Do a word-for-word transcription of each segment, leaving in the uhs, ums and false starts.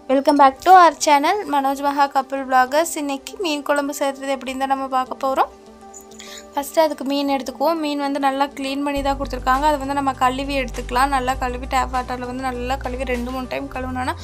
Welcome back to our channel Manoj மகா கப்பல் vloggers. இன்னைக்கு மீன் குழம்பு செய்கிறது எப்படின்னு தான் நம்ம பார்க்க போகிறோம். ஃபஸ்ட்டு அதுக்கு மீன் எடுத்துக்குவோம். மீன் வந்து நல்லா க்ளீன் பண்ணி தான் கொடுத்துருக்காங்க. அதை வந்து நம்ம கழுவி எடுத்துக்கலாம். நல்லா கழுவி டேப் வாட்டரில் வந்து நல்லா கழுவி ரெண்டு மூணு டைம் கழுவுனோன்னா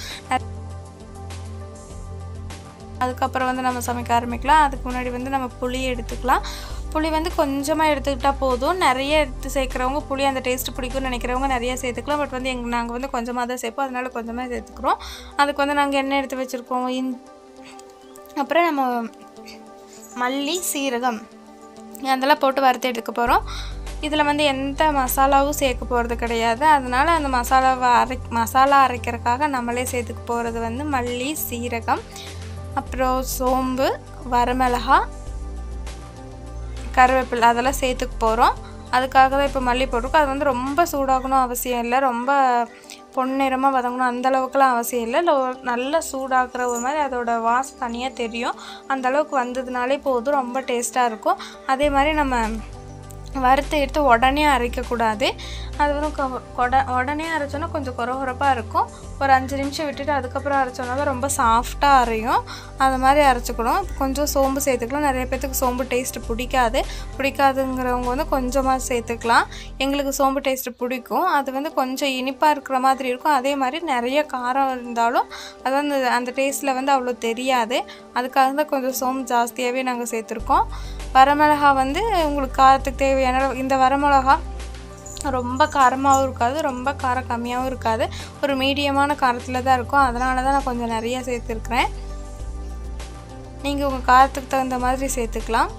அதுக்கப்புறம் வந்து நம்ம சமைக்க ஆரம்பிக்கலாம். அதுக்கு முன்னாடி வந்து நம்ம புளி எடுத்துக்கலாம். புளி வந்து கொஞ்சமாக எடுத்துக்கிட்டால் போதும். நிறைய எடுத்து சேர்க்குறவங்க புளி அந்த டேஸ்ட்டு பிடிக்கும்னு நினைக்கிறவங்க நிறைய சேர்த்துக்கலாம். பட் வந்து எங்கள் நாங்கள் வந்து கொஞ்சமாக தான் சேர்ப்போம், அதனால் கொஞ்சமாக சேர்த்துக்கிறோம். அதுக்கு வந்து நாங்கள் எண்ணெய் எடுத்து வச்சுருக்கோம். இன் அப்புறம் நம்ம மல்லி சீரகம் அதெல்லாம் போட்டு வறுத்து எடுக்க போகிறோம். இதில் வந்து எந்த மசாலாவும் சேர்க்க போகிறது கிடையாது. அதனால் அந்த மசாலாவை அரை மசாலா அரைக்கிறதுக்காக நம்மளே சேர்த்துக்க போகிறது வந்து மல்லி சீரகம், அப்புறம் சோம்பு, வரமிளகா, கருவேப்பிலை அதெல்லாம் சேர்த்துக்க போகிறோம். அதுக்காக தான் இப்போ மல்லி போட்டிருக்கோம். அது வந்து ரொம்ப சூடாகணும் அவசியம் இல்லை, ரொம்ப பொன்னிறமாக வதங்கணும் அந்தளவுக்குலாம் அவசியம் இல்லை. இல்லை நல்லா சூடாக்குற ஒரு மாதிரி அதோட வாசம் தனியாக தெரியும். அந்தளவுக்கு வந்ததுனாலே போதும், ரொம்ப டேஸ்ட்டாக இருக்கும். அதே மாதிரி நம்ம வறுத்து எடுத்து உடனே அரைக்கக்கூடாது. அது வந்து கொட உடனே அரைச்சோன்னா கொஞ்சம் குறகுறப்பாக இருக்கும். ஒரு அஞ்சு நிமிஷம் விட்டுட்டு அதுக்கப்புறம் அரைச்சோன்னா தான் ரொம்ப சாஃப்டாக அரையும். அது மாதிரி அரைச்சிக்கணும். கொஞ்சம் சோம்பு சேர்த்துக்கலாம். நிறைய பேர்த்துக்கு சோம்பு டேஸ்ட்டு பிடிக்காது. பிடிக்காதுங்கிறவங்க வந்து கொஞ்சமாக சேர்த்துக்கலாம். எங்களுக்கு சோம்பு டேஸ்ட்டு பிடிக்கும். அது வந்து கொஞ்சம் இனிப்பாக இருக்கிற மாதிரி இருக்கும். அதே மாதிரி நிறைய காரம் இருந்தாலும் அது அந்த அந்த டேஸ்ட்டில் வந்து அவ்வளோ தெரியாது. அதுக்காக தான் கொஞ்சம் சோம்பு ஜாஸ்தியாகவே நாங்கள் சேர்த்துருக்கோம். வரமிளகா வந்து உங்களுக்கு காரத்துக்கு தேவையான இந்த வரமிளகா ரொம்ப காரமாகவும் இருக்காது, ரொம்ப காரம் கம்மியாகவும் இருக்காது, ஒரு மீடியமான காரத்தில் தான் இருக்கும். அதனால தான் நான் கொஞ்சம் நிறையா சேர்த்துருக்குறேன். நீங்கள் உங்கள் காரத்துக்கு தகுந்த மாதிரி சேர்த்துக்கலாம்.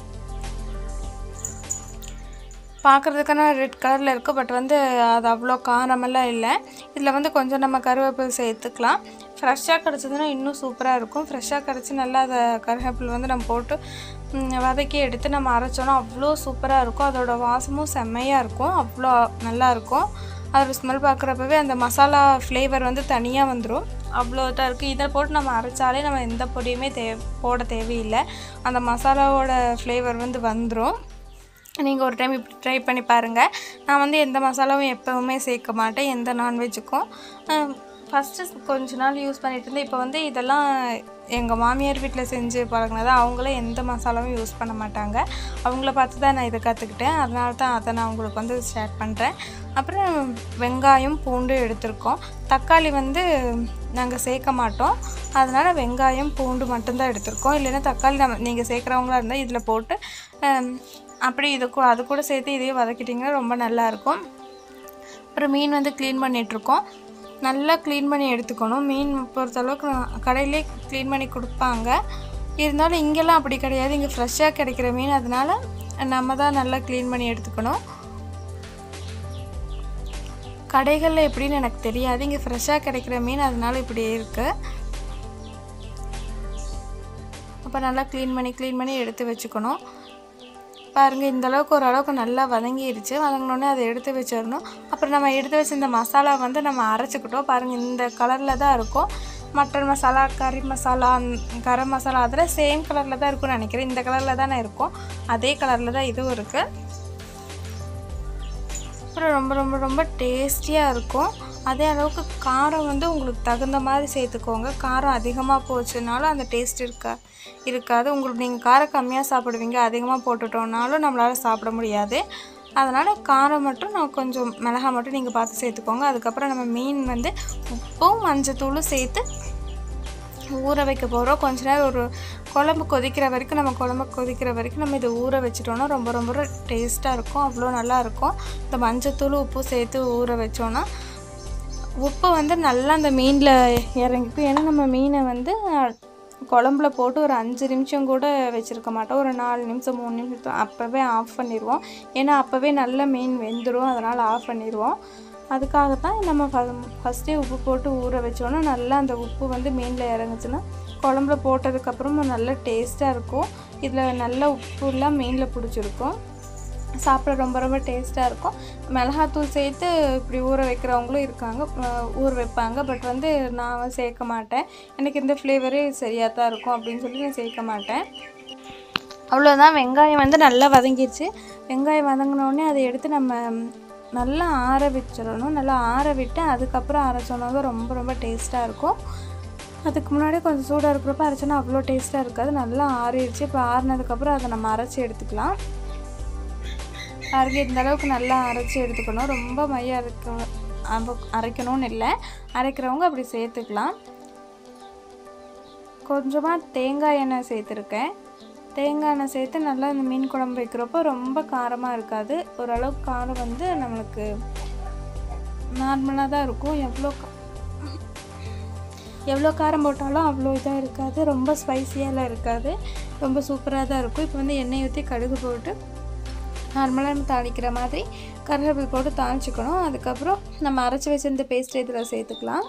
பார்க்குறதுக்கான ரெட் கலரில் இருக்குது, பட் வந்து அது அவ்வளோ காரமெல்லாம் இல்லை. இதில் வந்து கொஞ்சம் நம்ம கருவேப்பிலை சேர்த்துக்கலாம். ஃப்ரெஷ்ஷாக கிடச்சதுன்னா இன்னும் சூப்பராக இருக்கும். ஃப்ரெஷ்ஷாக கிடச்சி நல்லா அதை கருவேப்பிலை வந்து நம்ம போட்டு வதக்கி எடுத்து நம்ம அரைச்சோன்னா அவ்வளோ சூப்பராக இருக்கும். அதோடய வாசமும் செம்மையாக இருக்கும், அவ்வளோ நல்லாயிருக்கும். அதோட ஸ்மெல் பார்க்குறப்பவே அந்த மசாலா ஃப்ளேவர் வந்து தனியாக வந்துடும், அவ்வளோ தான் இருக்குது. இதை போட்டு நம்ம அரைச்சாலே நம்ம எந்த பொடியுமே தே போட தேவையில்லை. அந்த மசாலாவோட ஃப்ளேவர் வந்து வந்துடும். நீங்கள் ஒரு டைம் இப்படி ட்ரை பண்ணி பாருங்கள். நான் வந்து எந்த மசாலாவும் எப்போவுமே சேர்க்க மாட்டேன் எந்த நான்வெஜ்ஜுக்கும். ஃபஸ்ட்டு கொஞ்ச நாள் யூஸ் பண்ணிகிட்டு இருந்தேன். இப்போ வந்து இதெல்லாம் எங்கள் மாமியார் வீட்டில் செஞ்சு பழகினது. அவங்களும் எந்த மசாலாவும் யூஸ் பண்ண மாட்டாங்க. அவங்கள பார்த்து தான் நான் இதை கற்றுக்கிட்டேன். அதனால தான் அதை நான் உங்களுக்கு வந்து ஷேர் பண்ணுறேன். அப்புறம் வெங்காயம் பூண்டு எடுத்திருக்கோம். தக்காளி வந்து நாங்கள் சேர்க்க மாட்டோம். அதனால் வெங்காயம் பூண்டு மட்டும்தான் எடுத்திருக்கோம். இல்லைன்னா தக்காளி நம்ம நீங்கள் சேர்க்குறவங்களா இருந்தால் இதில் போட்டு அப்படி இது அது கூட சேர்த்து இதையே வதக்கிட்டிங்கன்னா ரொம்ப நல்லாயிருக்கும். அப்புறம் மீன் வந்து க்ளீன் பண்ணிகிட்ருக்கோம். நல்லா க்ளீன் பண்ணி எடுத்துக்கணும். மீன் பொறுத்தளவுக்கு கடையிலே க்ளீன் பண்ணி கொடுப்பாங்க. இருந்தாலும் இங்கெல்லாம் அப்படி கிடையாது. இங்கே ஃப்ரெஷ்ஷாக கிடைக்கிற மீன், அதனால் நம்ம தான் நல்லா க்ளீன் பண்ணி எடுத்துக்கணும். கடைகளில் எப்படின்னு எனக்கு தெரியாது. இங்கே ஃப்ரெஷ்ஷாக கிடைக்கிற மீன், அதனால இப்படி இருக்குது. அப்போ நல்லா க்ளீன் பண்ணி க்ளீன் பண்ணி எடுத்து வச்சுக்கணும். பாருங்கள், இந்தளவுக்கு ஓரளவுக்கு நல்லா வதங்கிடுச்சு. வதங்கினோடனே அதை எடுத்து வச்சிடணும். அப்புறம் நம்ம எடுத்து வச்ச இந்த மசாலா வந்து நம்ம அரைச்சிக்கிட்டோம். பாருங்கள், இந்த கலரில் தான் இருக்கும். மட்டன் மசாலா, கறி மசாலா, கரம் மசாலா அதெல்லாம் சேம் கலரில் தான் இருக்கும்னு நினைக்கிறேன். இந்த கலரில் தானே இருக்கும், அதே கலரில் தான் இதுவும் இருக்குது. அப்புறம் ரொம்ப ரொம்ப ரொம்ப டேஸ்டியாக இருக்கும். அதே அளவுக்கு காரம் வந்து உங்களுக்கு தகுந்த மாதிரி சேர்த்துக்கோங்க. காரம் அதிகமாக போச்சுனாலும் அந்த டேஸ்ட் இருக்கா இருக்காது. உங்களுக்கு நீங்கள் காரம் கம்மியாக சாப்பிடுவீங்க, அதிகமாக போட்டுட்டோன்னாலும் நம்மளால் சாப்பிட முடியாது. அதனால் காரம் மட்டும் நான் கொஞ்சம் மிளகா மட்டும் நீங்கள் பார்த்து சேர்த்துக்கோங்க. அதுக்கப்புறம் நம்ம மீன் வந்து உப்பும் மஞ்சத்தூளும் சேர்த்து ஊற வைக்க போகிறோம். கொஞ்ச நேரம் ஒரு குழம்பு கொதிக்கிற வரைக்கும் நம்ம குழம்பு கொதிக்கிற வரைக்கும் நம்ம இதை ஊற வச்சிட்டோன்னா ரொம்ப ரொம்ப டேஸ்ட்டாக இருக்கும், அவ்வளோ நல்லாயிருக்கும். இந்த மஞ்சத்தூள் உப்பு சேர்த்து ஊற வச்சோன்னா உப்பு வந்து நல்லா அந்த மீனில் இறங்கிக்கும். ஏன்னா நம்ம மீனை வந்து குழம்புல போட்டு ஒரு அஞ்சு நிமிஷம் கூட வச்சுருக்க மாட்டோம். ஒரு நாலு நிமிஷம் மூணு நிமிஷம் அப்போவே ஆஃப் பண்ணிடுவோம். ஏன்னா அப்போவே நல்ல மீன் வெந்துடும், அதனால் ஆஃப் பண்ணிடுவோம். அதுக்காகத்தான் நம்ம ஃப ஃபஸ்ட்டே உப்பு போட்டு ஊற வச்சோன்னா நல்லா அந்த உப்பு வந்து மீனில் இறங்குச்சுன்னா குழம்புல போட்டதுக்கப்புறம் நல்ல டேஸ்ட்டாக இருக்கும். இதில் நல்ல உப்புலாம் மீனில் பிடிச்சிருக்கும், சாப்பிட ரொம்ப ரொம்ப டேஸ்ட்டாக இருக்கும். மிளகாத்தூள் சேர்த்து இப்படி ஊற வைக்கிறவங்களும் இருக்காங்க, ஊற வைப்பாங்க. பட் வந்து நான் சேர்க்க மாட்டேன். எனக்கு இந்த ஃப்ளேவரே சரியாக தான் இருக்கும் அப்படின்னு சொல்லி நான் சேர்க்க மாட்டேன். அவ்வளோதான். வெங்காயம் வந்து நல்லா வதங்கிடுச்சு. வெங்காயம் வதங்கினோடனே அதை எடுத்து நம்ம நல்லா ஆற வச்சிடணும். நல்லா ஆற விட்டு அதுக்கப்புறம் அரைச்சோன்னா தான் ரொம்ப ரொம்ப டேஸ்ட்டாக இருக்கும். அதுக்கு முன்னாடி கொஞ்சம் சூடாக இருக்கிறப்ப அரைச்சோன்னா அவ்வளோ டேஸ்ட்டாக இருக்காது. நல்லா ஆறிடுச்சு. இப்போ ஆறினதுக்கப்புறம் அதை நம்ம அரைச்சி எடுத்துக்கலாம். அரைச்சி இந்த அளவுக்கு நல்லா அரைச்சி எடுத்துக்கணும். ரொம்ப மையம் அரைக்க அரைக்கணும்னு இல்லை, அரைக்கிறவங்க அப்படி சேர்த்துக்கலாம். கொஞ்சமாக தேங்காய் எண்ணெய் சேர்த்துருக்கேன். தேங்காய் எண்ணெய் சேர்த்து நல்லா இந்த மீன் குழம்பு வைக்கிறப்போ ரொம்ப காரமாக இருக்காது. ஓரளவுக்கு காரம் வந்து நம்மளுக்கு நார்மலாக தான் இருக்கும். எவ்வளோ எவ்வளோ காரம் போட்டாலும் அவ்வளோ இதாக இருக்காது, ரொம்ப ஸ்பைஸியாலாம் இருக்காது, ரொம்ப சூப்பராக தான் இருக்கும். இப்போ வந்து எண்ணெய் ஊற்றி கடுகு போட்டு நார்மலாக நம்ம தாளிக்கிற மாதிரி கருவேப்பிலை போட்டு தாளிச்சிக்கணும். அதுக்கப்புறம் நம்ம அரைச்சி வச்சிருந்த பேஸ்ட் இதில் சேர்த்துக்கலாம்.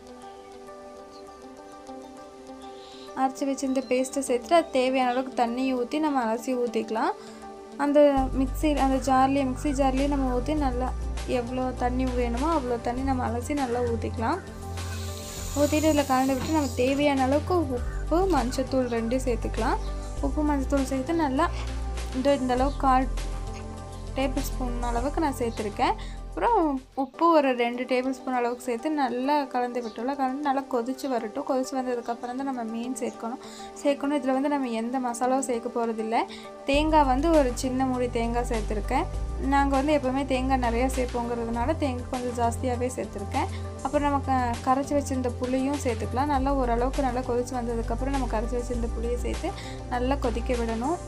அரைச்சி வச்சிருந்த பேஸ்ட்டை சேர்த்துட்டு அது தேவையான அளவுக்கு தண்ணி ஊற்றி நம்ம அரைச்சி ஊற்றிக்கலாம். அந்த மிக்ஸி அந்த ஜார்லேயே மிக்ஸி ஜார்லேயே நம்ம ஊற்றி நல்லா எவ்வளோ தண்ணி வேணுமோ அவ்வளோ தண்ணி நம்ம அலசி நல்லா ஊற்றிக்கலாம். ஊற்றிட்டு இதில் கலந்து விட்டு நம்ம தேவையான அளவுக்கு உப்பு மஞ்சத்தூள் ரெண்டும் சேர்த்துக்கலாம். உப்பு மஞ்சத்தூள் சேர்த்து நல்லா இந்த இந்த அளவுக்கு கால் டேபிள் ஸ்பூன் அளவுக்கு நான் சேர்த்துருக்கேன். அப்புறம் உப்பு ஒரு ரெண்டு டேபிள் ஸ்பூன் அளவுக்கு சேர்த்து நல்லா கலந்து விட்டோம்ல. கலந்து நல்லா கொதித்து வரட்டும். கொதித்து வந்ததுக்கப்புறம் தான் நம்ம மீன் சேர்க்கணும் சேர்க்கணும் இதில் வந்து நம்ம எந்த மசாலாவும் சேர்க்க போகிறதில்ல. தேங்காய் வந்து ஒரு சின்ன மூடி தேங்காய் சேர்த்துருக்கேன். நாங்கள் வந்து எப்போவுமே தேங்காய் நிறையா சேர்ப்போங்கிறதுனால தேங்காய் கொஞ்சம் ஜாஸ்தியாகவே சேர்த்துருக்கேன். அப்புறம் நம்ம க கரைச்சி வச்சுருந்த புளியும் சேர்த்துக்கலாம். நல்லா ஓரளவுக்கு நல்லா கொதித்து வந்ததுக்கப்புறம் நம்ம கரைச்சி வச்சுருந்த புளியை சேர்த்து நல்லா கொதிக்க விடணும்.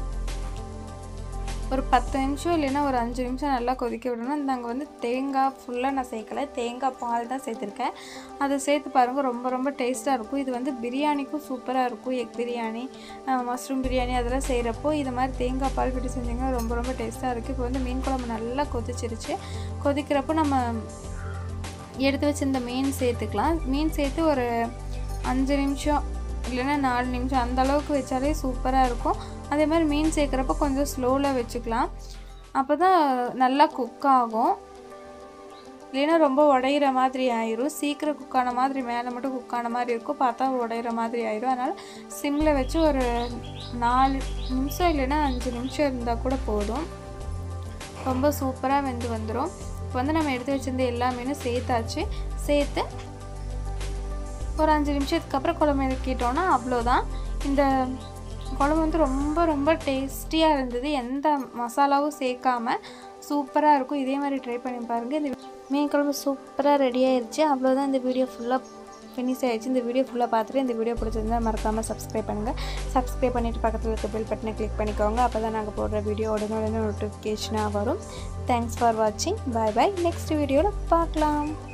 ஒரு பத்து நிமிஷம் இல்லைன்னா ஒரு அஞ்சு நிமிஷம் நல்லா கொதிக்க விடணும். நாங்கள் வந்து தேங்காய் ஃபுல்லாக நான் சேர்க்கலை, தேங்காய் பால் தான் சேர்த்துருக்கேன். அதை சேர்த்து பாருங்கள், ரொம்ப ரொம்ப டேஸ்ட்டாக இருக்கும். இது வந்து பிரியாணிக்கும் சூப்பராக இருக்கும். எக் பிரியாணி, மஷ்ரூம் பிரியாணி அதெல்லாம் செய்கிறப்போ இது மாதிரி தேங்காய் பால் விட்டு செஞ்சிங்கன்னா ரொம்ப ரொம்ப டேஸ்ட்டாக இருக்குது. இப்போ வந்து மீன் குழம்பு நல்லா கொதிச்சிருச்சு. கொதிக்கிறப்போ நம்ம எடுத்து வச்சிருந்த மீன் சேர்த்துக்கலாம். மீன் சேர்த்து ஒரு அஞ்சு நிமிஷம் இல்லைன்னா நாலு நிமிஷம் அந்த அளவுக்கு வச்சாலே சூப்பராக இருக்கும். அதே மாதிரி மீன் சேர்க்குறப்ப கொஞ்சம் ஸ்லோவில் வச்சுக்கலாம். அப்போ தான் நல்லா குக் ஆகும். இல்லைன்னா ரொம்ப உடையிற மாதிரி ஆயிரும். சீக்கிரம் குக்கான மாதிரி மேலே மட்டும் குக்கான மாதிரி இருக்கும், பார்த்தா உடையிற மாதிரி ஆயிரும். அதனால் சிம்மில் வச்சு ஒரு நாலு நிமிஷம் இல்லைன்னா அஞ்சு நிமிஷம் இருந்தால் கூட போதும். ரொம்ப சூப்பராக வெந்து வந்துடும். இப்போ வந்து நம்ம எடுத்து வச்சுருந்த எல்லா மீனும் சேர்த்தாச்சு. சேர்த்து ஒரு அஞ்சு நிமிஷத்துக்கு அப்புறம் குழம்பு இறக்கிட்டோன்னா அவ்வளோதான். இந்த குழம்பு வந்து ரொம்ப ரொம்ப டேஸ்டியாக இருந்தது. எந்த மசாலாவும் சேர்க்காம சூப்பராக இருக்கும். இதே மாதிரி ட்ரை பண்ணி பாருங்கள். இந்த மீன் குழம்பு சூப்பராக ரெடி ஆயிடுச்சு. அவ்வளோதான். இந்த வீடியோ ஃபுல்லாக ஃபினிஷ் ஆகிடுச்சு. இந்த வீடியோ ஃபுல்லாக பார்த்துட்டு இந்த வீடியோ பிடிச்சிருந்தால் மறக்காமல் சப்ஸ்கிரைப் பண்ணுங்கள். சப்ஸ்கிரைப் பண்ணிவிட்டு பக்கத்தில் இருக்க பெல் பட்டனை கிளிக் பண்ணிக்கோங்க. அப்போ தான் நாங்கள் போடுற வீடியோ உடனே உடனே நோட்டிஃபிகேஷனாக வரும். தேங்க்ஸ் ஃபார் வாட்சிங். பாய் பாய். நெக்ஸ்ட் வீடியோவில் பார்க்கலாம்.